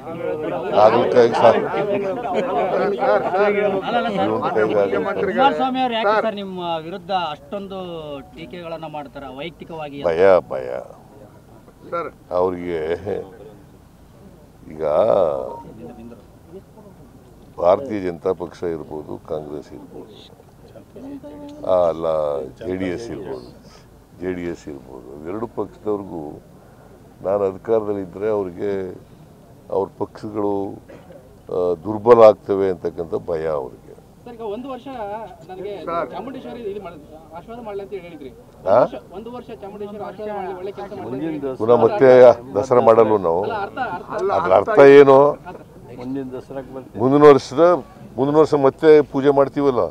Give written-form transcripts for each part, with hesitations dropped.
ಹಾಗಲಕಾಯಿ ಕುಮಾರಸ್ವಾಮಿ ಅವರು ಯಾಕೆ ಸರ್ ನಿಮ್ಮ ವಿರುದ್ಧ ಅಷ್ಟೊಂದು ಟೀಕೆಗಳನ್ನ ಮಾಡ್ತಾರ ವೈಯಕ್ತಿಕವಾಗಿ? ಭಯ ಅವ್ರಿಗೆ. ಈಗ ಭಾರತೀಯ ಜನತಾ ಪಕ್ಷ ಇರ್ಬೋದು, ಕಾಂಗ್ರೆಸ್ ಇರ್ಬೋದು, ಅಲ್ಲ JDS ಇರ್ಬೋದು, ಎರಡು ಪಕ್ಷದವ್ರಿಗೂ ನಾನು ಅಧಿಕಾರದಲ್ಲಿದ್ದರೆ ಅವ್ರಿಗೆ ಅವ್ರ ಪಕ್ಷಗಳು ದುರ್ಬಲ ಆಗ್ತವೆ ಅಂತಕ್ಕಂಥ ಭಯ ಅವ್ರಿಗೆ. ಒಂದು ವರ್ಷ ನನಗೆ ಚಾಮುಂಡೇಶ್ವರಿ ಆಶೀರ್ವಾದ ಮಾಡಲಿ ಅಂತ ಹೇಳಿದ್ರಿ. ಒಂದು ವರ್ಷ ಚಾಮುಂಡೇಶ್ವರಿ ಆಶೀರ್ವಾದ ಮಾಡಲಿ, ಒಳ್ಳೆ ಕೆಲಸ ಮಾಡಿ ಪುನಃ ಮತ್ತೆ ದಸರಾ ಮಾಡಲ್ವ ನಾವು? ಅದ್ರ ಅರ್ಥ ಏನು? ಮುಂದಿನ ವರ್ಷ ಮತ್ತೆ ಪೂಜೆ ಮಾಡ್ತೀವಲ್ಲ.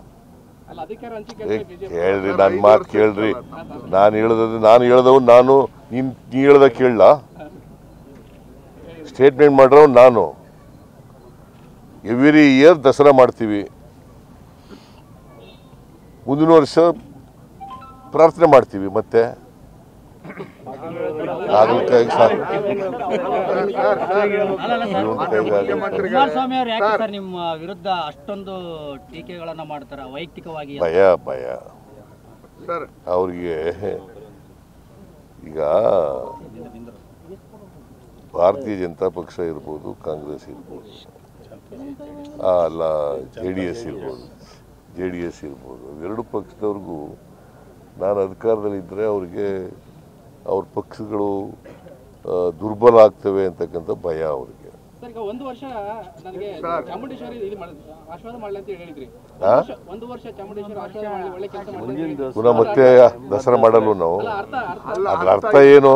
ಕೇಳ್ರಿ, ನನ್ನ ಮಾತು ಕೇಳ್ರಿ. ನಾನು ಹೇಳ್ದವ್ ನಾನು, ನೀ ಹೇಳ್ದ ಕೇಳಲ್ಲ. ಸ್ಟೇಟ್ಮೆಂಟ್ ಮಾಡ್ರವ್ ನಾನು. ಎವ್ರಿ ಇಯರ್ ದಸರಾ ಮಾಡ್ತೀವಿ, ಮುಂದಿನ ವರ್ಷ ಪ್ರಾರ್ಥನೆ ಮಾಡ್ತೀವಿ. ಮತ್ತೆ ಕುಮಾರಸ್ವಾಮಿ ಅವರು ಯಾಕೆ ಸರ್ ನಿಮ್ಮ ವಿರುದ್ಧ ಅಷ್ಟೊಂದು ಟೀಕೆಗಳನ್ನ ಮಾಡ್ತಾರ ವೈಯಕ್ತಿಕವಾಗಿ? ಭಯ ಅವ್ರಿಗೆ. ಈಗ ಭಾರತೀಯ ಜನತಾ ಪಕ್ಷ ಇರ್ಬೋದು, ಕಾಂಗ್ರೆಸ್ ಇರ್ಬೋದು, ಅಲ್ಲ JDS ಇರ್ಬೋದು, ಎರಡು ಪಕ್ಷದವ್ರಿಗೂ ನಾನು ಅಧಿಕಾರದಲ್ಲಿದ್ದರೆ ಅವ್ರಿಗೆ ಅವ್ರ ಪಕ್ಷಗಳು ದುರ್ಬಲ ಆಗ್ತವೆ ಅಂತಕ್ಕಂಥ ಭಯ ಅವ್ರಿಗೆ. ಒಂದು ವರ್ಷ ನನಗೆ ಚಾಮುಂಡೇಶ್ವರಿ ಆಶೀರ್ವಾದ ಮಾಡಲಿ ಅಂತ ಹೇಳಿದ್ರಿ. ಒಂದು ವರ್ಷ ಚಾಮುಂಡೇಶ್ವರಿ ಆಶೀರ್ವಾದ ಮಾಡಲಿ, ಒಳ್ಳೆ ಕೆಲಸ ಮಾಡಿ ಪುನಃ ಮತ್ತೆ ದಸರಾ ಮಾಡಲ್ವ ನಾವು? ಅದ್ರ ಅರ್ಥ ಏನು?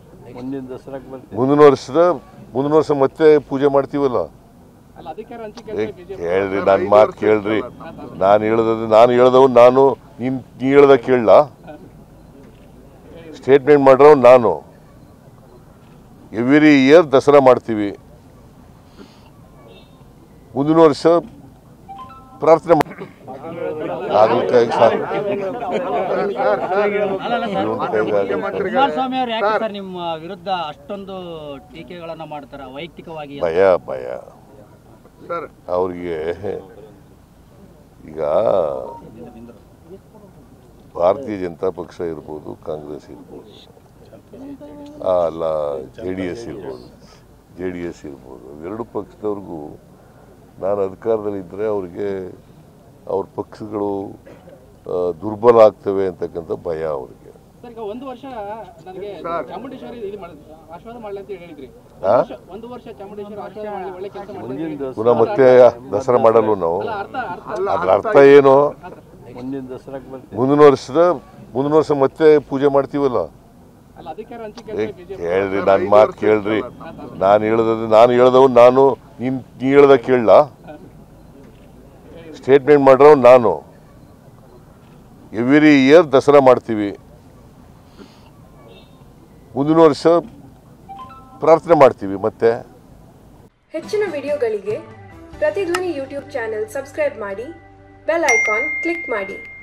ಮುಂದಿನ ವರ್ಷ ಮತ್ತೆ ಪೂಜೆ ಮಾಡ್ತೀವಲ್ಲ. ಕೇಳ್ರಿ, ನನ್ನ ಮಾತು ಕೇಳ್ರಿ. ನಾನು ಹೇಳ್ದವ್ ನಾನು, ನೀ ಹೇಳ್ದ ಕೇಳಲ್ಲ. ಸ್ಟೇಟ್ಮೆಂಟ್ ಮಾಡ್ರವ್ ನಾನು. ಎವ್ರಿ ಇಯರ್ ದಸರಾ ಮಾಡ್ತೀವಿ, ಮುಂದಿನ ವರ್ಷ ಪ್ರಾರ್ಥನೆ ಹಾಗಲಕಾಯಿ ಕುಮಾರಸ್ವಾಮಿ ಅವರು ಯಾಕೆ ಸರ್ ನಿಮ್ಮ ವಿರುದ್ಧ ಅಷ್ಟೊಂದು ಟೀಕೆಗಳನ್ನ ಮಾಡ್ತಾರ ವೈಯಕ್ತಿಕವಾಗಿ? ಭಯ ಅವ್ರಿಗೆ. ಈಗ ಭಾರತೀಯ ಜನತಾ ಪಕ್ಷ ಇರ್ಬೋದು, ಕಾಂಗ್ರೆಸ್ ಇರ್ಬೋದು, ಅಲ್ಲ JDS ಇರ್ಬೋದು, ಎರಡು ಪಕ್ಷದವ್ರಿಗೂ ನಾನು ಅಧಿಕಾರದಲ್ಲಿದ್ದರೆ ಅವ್ರಿಗೆ ಅವ್ರ ಪಕ್ಷಗಳು ದುರ್ಬಲ ಆಗ್ತವೆ ಅಂತಕ್ಕಂಥ ಭಯ ಅವ್ರಿಗೆ. ಒಂದು ವರ್ಷ ನನಗೆ ಚಾಮುಂಡೇಶ್ವರಿ ಆಶೀರ್ವಾದ ಮಾಡಲಿ ಅಂತ ಹೇಳಿದ್ರಿ. ಒಂದು ವರ್ಷ ಚಾಮುಂಡೇಶ್ವರಿ ಆಶೀರ್ವಾದ ಮಾಡಲಿ, ಒಳ್ಳೆ ಕೆಲಸ ಮಾಡಿ ಪುನಃ ಮತ್ತೆ ದಸರಾ ಮಾಡಲ್ವ ನಾವು? ಅದ್ರ ಅರ್ಥ ಏನು? ಮುಂದಿನ ವರ್ಷ ಮತ್ತೆ ಪೂಜೆ ಮಾಡ್ತೀವಲ್ಲ. ಕೇಳ್ರಿ, ನನ್ನ ಮಾತು ಕೇಳ್ರಿ. ನಾನು ಹೇಳ್ದವ್ ನಾನು, ನೀ ಹೇಳ್ದ ಕೇಳಲ್ಲ. ಸ್ಟೇಟ್ಮೆಂಟ್ ಮಾಡ್ರವ್ ನಾನು. ಎವ್ರಿ ಇಯರ್ ದಸರಾ ಮಾಡ್ತೀವಿ, ಮುಂದಿನ ವರ್ಷ ಪ್ರಾರ್ಥನೆ ಮಾಡ್ತೀವಿ. ಮತ್ತೆ ಹೆಚ್ಚಿನ ವಿಡಿಯೋಗಳಿಗೆ ಪ್ರತಿಧ್ವನಿ ಯೂಟ್ಯೂಬ್ ಚಾನೆಲ್ ಸಬ್ಸ್ಕ್ರೈಬ್ ಮಾಡಿ, ಬೆಲ್ ಐಕಾನ್ ಕ್ಲಿಕ್ ಮಾಡಿ.